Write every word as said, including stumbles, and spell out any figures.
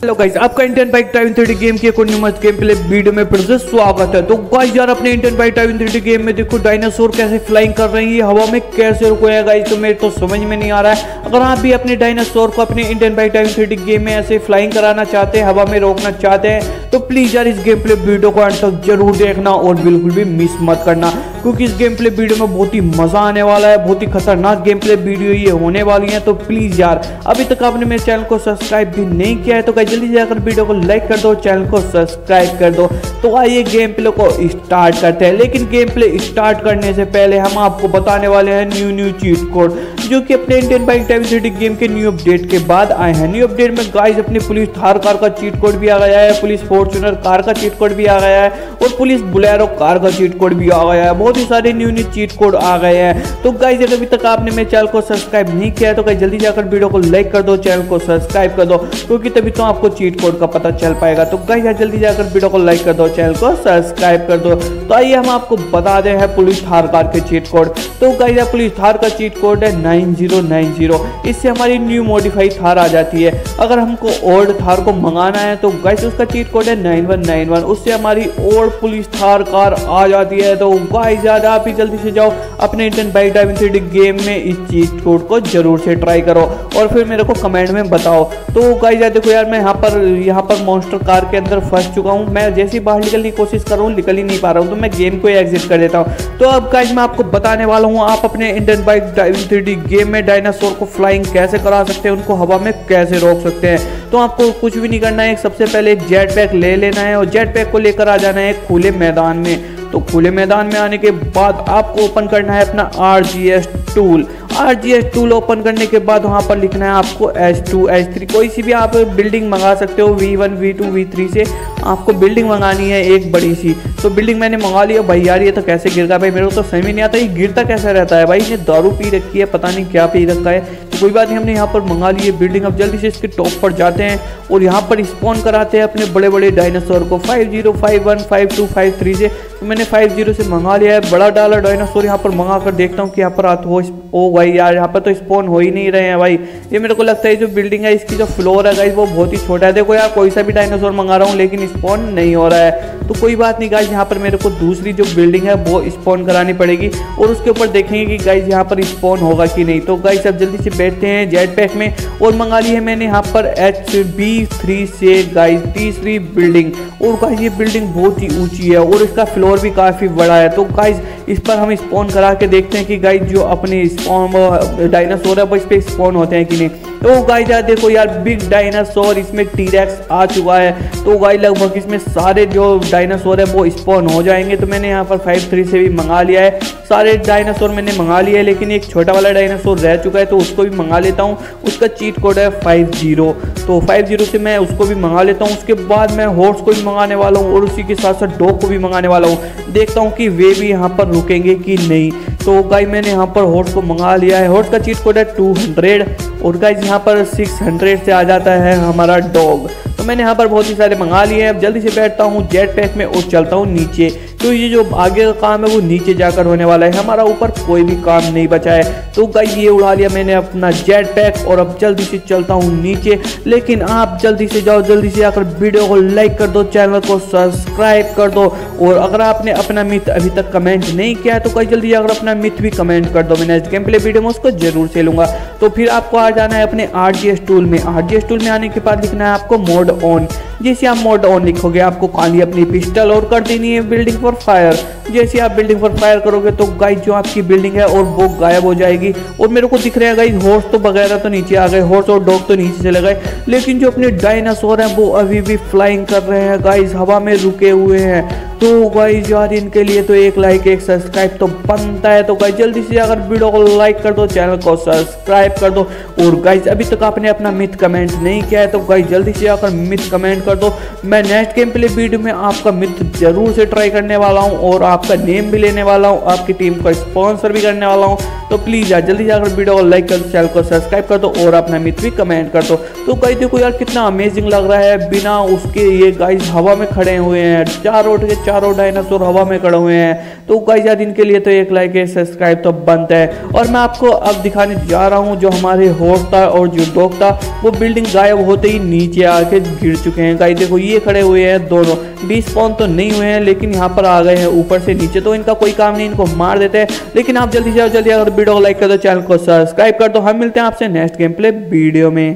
Hello guys, आपका Indian bike driving three D game की एक और न्यू मस्त गेम प्ले वीडियो में फिर से स्वागत है। तो गाइस यार, अपने Indian bike driving three D game में देखो डायनासोर कैसे फ्लाइंग कर रही है, हवा में कैसे रुको है गाइस। तो मेरे तो समझ में नहीं आ रहा है। अगर आप भी अपने डायनासोर को अपने Indian bike driving three D game में ऐसे फ्लाइंग कराना चाहते हैं, हवा में रोकना चाहते हैं, तो प्लीज यार इस गेम प्ले वीडियो को अंत तक जरूर देखना और बिल्कुल भी मिस मत करना, क्योंकि इस गेम प्ले वीडियो में बहुत ही मजा आने वाला है। बहुत ही खतरनाक गेम प्ले वीडियो ये होने वाली है। तो प्लीज यार, अभी तक आपने मेरे चैनल को सब्सक्राइब भी नहीं किया है तो गाइस जल्दी जाकर वीडियो को लाइक कर दो, चैनल को सब्सक्राइब कर दो। तो आइए गेम प्ले को स्टार्ट करते हैं। लेकिन गेम प्ले स्टार्ट करने से पहले हम आपको बताने वाले हैं न्यू न्यू चीट कोड, जो कि अपने Indian bike driving three D game के न्यू अपडेट के बाद आए हैं। न्यू अपडेट में गाइस अपनी पुलिस थार कार का चीट कोड भी आ गया है, पुलिस फॉर्च्यूनर कार का चीट कोड भी आ गया है और पुलिस बोलेरो कार का चीट कोड भी आ गया है। बहुत ही सारे न्यू न्यू चीट कोड आ गए हैं। तो गाइस अगर अभी तक आपने मेरे चैनल को सब्सक्राइब नहीं किया है तो गाइस जल्दी जाकर वीडियो को लाइक कर दो, चैनल को सब्सक्राइब कर दो, क्योंकि तभी तो आपको चीट कोड का पता चल पाएगा। तो गाइस यार जल्दी जाकर वीडियो को लाइक कर दो, चैनल को सब्सक्राइब कर दो। तो आइए हम आपको बता दें हैं पुलिस थार कार के चीट कोड। तो गाइस यार पुलिस थार का चीट कोड है नाइन जीरो नाइन जीरो। इससे हमारी न्यू मॉडिफाइड थार आ जाती है। अगर हमको ओल्ड थार को मंगाना है तो गाइस उसका चीट कोड है नाइन वन नाइन वन। उससे हमारी ओल्ड पुलिस थार कार आ जाती है। तो गाइस यार आप ही जल्दी से जाओ अपने Indian bike driving three D game में इस चीट कोड को जरूर से ट्राई करो और फिर मेरे को कमेंट में बताओ। तो गाइस यार देखो यार, मैं यहाँ पर यहाँ पर मॉन्स्टर कार के अंदर फंस चुका हूँ। मैं जैसे ही बाहर निकलने की कोशिश कर रहा हूँ, निकल ही नहीं पा रहा हूँ, तो मैं गेम को एग्जिट कर देता हूँ। तो अब गाइस मैं आपको बताने वाला हूँ आप अपने Indian bike driving three D game में डायनासोर को फ्लाइंग कैसे करा सकते हैं, उनको हवा में कैसे रोक सकते हैं। तो आपको कुछ भी नहीं करना है, सबसे पहले एक जेट पैक ले लेना है और जेट पैक को लेकर आ जाना है खुले मैदान में। तो खुले मैदान में आने के बाद आपको ओपन करना है अपना R G S tool. R G S tool open करने के बाद वहाँ पर लिखना है आपको एच टू एच थ्री। कोई सी भी आप बिल्डिंग मंगा सकते हो, V one V two V three से आपको बिल्डिंग मंगानी है एक बड़ी सी। तो बिल्डिंग मैंने मंगा लिया। भाई यार ये तो कैसे गिर गया भाई, मेरे को तो समझ नहीं आता ये गिरता कैसे रहता है। भाई इसने दारू पी रखी है, पता नहीं क्या पी रखा है। तो कोई बात नहीं, हमने यहाँ पर मंगा ली है बिल्डिंग। अब जल्दी से इसके टॉप पर जाते हैं और यहाँ पर स्पॉन कराते हैं अपने बड़े बड़े डायनासोर को five zero five one five two five three से। तो मैंने फाइव जीरो से मंगा लिया है बड़ा डाला डायनासोर। यहाँ पर मंगा कर देखता हूँ कि यहाँ पर आते हो। ओ भाई यार यहाँ पर तो स्पॉन हो ही नहीं रहे हैं भाई। ये मेरे को लगता है जो बिल्डिंग है इसकी जो फ्लोर है गाइस वो बहुत ही छोटा है। देखो यार कोई सा भी डायनासोर मंगा रहा हूँ लेकिन स्पॉन नहीं हो रहा है। तो कोई बात नहीं गाइस, यहाँ पर मेरे को दूसरी जो बिल्डिंग है वो स्पॉन करानी पड़ेगी और उसके ऊपर देखेंगे कि गाइस यहाँ पर स्पॉन होगा कि नहीं। तो गाइस अब जल्दी से बैठते हैं जेट पैक में और मंगा ली है मैंने यहाँ पर एच बी थ्री से गाइस तीसरी बिल्डिंग। और गाइस ये बिल्डिंग बहुत ही ऊंची है और इसका फ्लोर भी काफ़ी बड़ा है। तो गाइस इस पर हम स्पॉन करा के देखते हैं कि गाइस जो अपने स्पॉन डायनासोर है वो इस पर स्पॉन होते हैं कि नहीं। तो गाइस यार देखो यार बिग डायनासोर इसमें टी-रेक्स आ चुका है। तो गाइस लगभग इसमें सारे जो डायनासोर है वो स्पॉन हो जाएंगे। तो मैंने यहाँ पर फाइव थ्री से भी मंगा लिया है, सारे डायनासोर मैंने मंगा लिया है, लेकिन एक छोटा वाला डायनासोर रह चुका है तो उसको भी मंगा लेता हूँ। उसका चीट कोड है फाइव जीरो। तो फाइव जीरो से मैं उसको भी मंगा लेता हूँ। उसके बाद मैं हॉर्स को भी मंगाने वाला हूँ और उसी के साथ साथ डॉग को भी मंगाने वाला हूँ। देखता हूँ कि वे भी यहाँ पर रुकेंगे कि नहीं। तो गाइस मैंने यहाँ पर हॉर्स को मंगा लिया है। हॉर्स का चीट कोड है टू हंड्रेड और गाइस यहाँ पर सिक्स हंड्रेड से आ जाता है हमारा डॉग। तो मैंने यहाँ पर बहुत ही सारे मंगा लिए हैं। अब जल्दी से बैठता हूँ जेट पैक में और चलता हूँ नीचे। तो ये जो आगे का काम है वो नीचे जाकर होने वाला है, हमारा ऊपर कोई भी काम नहीं बचा है। तो गाइस ये उड़ा लिया मैंने अपना जेट पैक और अब जल्दी से चलता हूँ नीचे। लेकिन आप जल्दी से जाओ, जल्दी से आकर वीडियो को लाइक कर दो, चैनल को सब्सक्राइब कर दो और अगर आपने अपना मिथ अभी तक कमेंट नहीं किया है तो गाइस जल्दी अगर अपना मिथ भी कमेंट कर दो। मैंने गेम प्ले वीडियो में उसको जरूर से लूँगा। तो फिर आपको आ जाना है अपने आर जी एस टूल में। आर जी एस टूल में आने के बाद लिखना है आपको मोड ऑन। जैसे आप मोड ऑन लिखोगे आपको खाली अपनी पिस्टल और कर देनी है बिल्डिंग फॉर फायर। जैसे आप बिल्डिंग पर फायर करोगे तो गाइस जो आपकी बिल्डिंग है और वो गायब हो जाएगी। और मेरे को दिख रहा है गाइस हॉर्स तो वगैरह तो नीचे आ गए, हॉर्स और डॉग तो नीचे चले गए, लेकिन जो अपने डायनासोर हैं वो अभी भी फ्लाइंग कर रहे हैं गाइस, हवा में रुके हुए हैं। तो गाइस यार इनके लिए तो एक लाइक एक सब्सक्राइब तो बनता है। तो गाइस जल्दी से अगर वीडियो को लाइक कर दो, चैनल को सब्सक्राइब कर दो और गाइस अभी तक आपने अपना मिथ कमेंट नहीं किया है तो गाइस जल्दी से आकर मिथ कमेंट कर दो। मैं नेक्स्ट गेम प्ले वीडियो में आपका मित्र जरूर से ट्राई करने वाला हूँ और आपका नेम भी लेने वाला हूँ, आपकी टीम को स्पॉन्सर भी करने वाला हूँ। तो प्लीज़ यार जल्दी जाकर वीडियो को लाइक कर दो, चैनल को सब्सक्राइब कर दो और अपना मित्र भी कमेंट कर दो। तो गाइस देखो यार कितना अमेजिंग लग रहा है, बिना उसके ये गाइस हवा में खड़े हुए हैं, चारों के चारों डायनासोर हवा में खड़े हुए हैं। तो गाइस यार इनके लिए तो एक लाइक है, सब्सक्राइब तो बनता है। और मैं आपको अब दिखाने जा रहा हूँ जो हमारे हॉर्स था और जो डॉग था वो बिल्डिंग गायब होते ही नीचे आके गिर चुके हैं। गाइस देखो ये खड़े हुए हैं दोनों, डिस्पॉन तो नहीं हुए हैं लेकिन यहाँ पर आ गए हैं ऊपर से नीचे, तो इनका कोई काम नहीं, इनको मार देते हैं। लेकिन आप जल्दी जाओ जल्दी अगर वीडियो को लाइक कर दो, चैनल को सब्सक्राइब कर दो। हम मिलते हैं आपसे नेक्स्ट गेम प्ले वीडियो में।